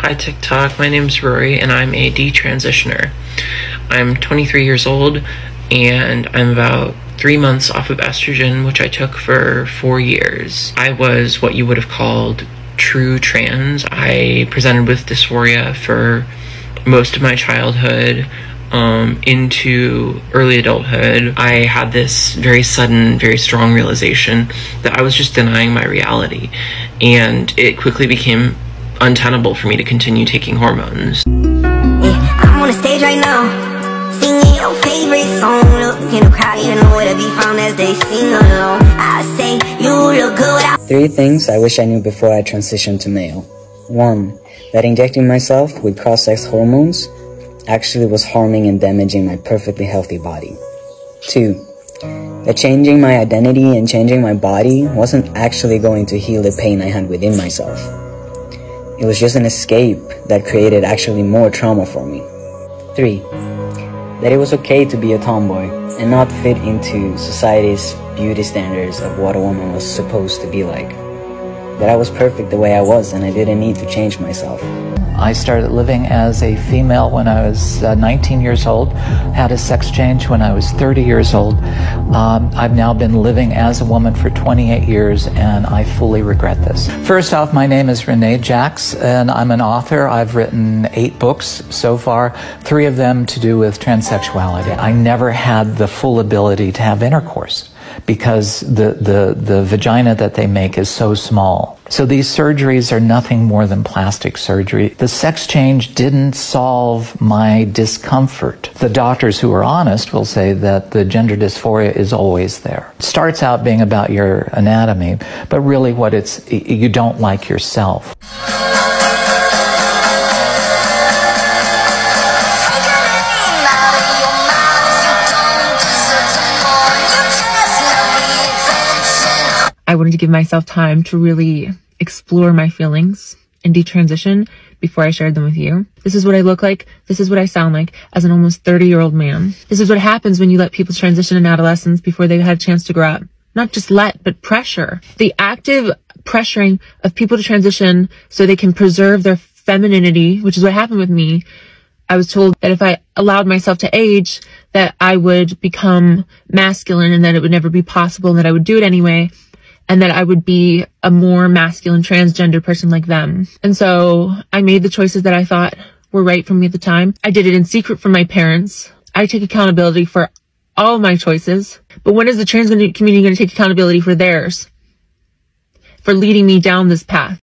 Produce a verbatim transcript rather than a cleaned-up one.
Hi TikTok, my name's Rory and I'm a detransitioner. I'm twenty-three years old and I'm about three months off of estrogen, which I took for four years. I was what you would have called true trans. I presented with dysphoria for most of my childhood um, into early adulthood. I had this very sudden, very strong realization that I was just denying my reality, and it quickly became untenable for me to continue taking hormones. Yeah, I'm on the stage right now, singing your favorite song. Look in the crowd, you know where to be found as they sing along. I say you look good. Three things I wish I knew before I transitioned to male. One, that injecting myself with cross-sex hormones actually was harming and damaging my perfectly healthy body. Two, that changing my identity and changing my body wasn't actually going to heal the pain I had within myself. It was just an escape that created actually more trauma for me. Three, that it was okay to be a tomboy and not fit into society's beauty standards of what a woman was supposed to be like. That I was perfect the way I was and I didn't need to change myself. I started living as a female when I was uh, nineteen years old, had a sex change when I was thirty years old. Um, I've now been living as a woman for twenty-eight years and I fully regret this. First off, my name is Renee Jacks and I'm an author. I've written eight books so far, three of them to do with transsexuality. I never had the full ability to have intercourse because the, the, the vagina that they make is so small. So these surgeries are nothing more than plastic surgery. The sex change didn't solve my discomfort. The doctors who are honest will say that the gender dysphoria is always there. It starts out being about your anatomy, but really what it's, you don't like yourself. I wanted to give myself time to really explore my feelings and detransition before I shared them with you. This is what I look like. This is what I sound like as an almost thirty-year-old man. This is what happens when you let people transition in adolescence before they've had a chance to grow up. Not just let, but pressure. The active pressuring of people to transition so they can preserve their femininity, which is what happened with me. I was told that if I allowed myself to age, that I would become masculine and that it would never be possible and that I would do it anyway, and that I would be a more masculine transgender person like them. And so I made the choices that I thought were right for me at the time. I did it in secret from my parents. I take accountability for all of my choices. But when is the trans community going to take accountability for theirs? For leading me down this path?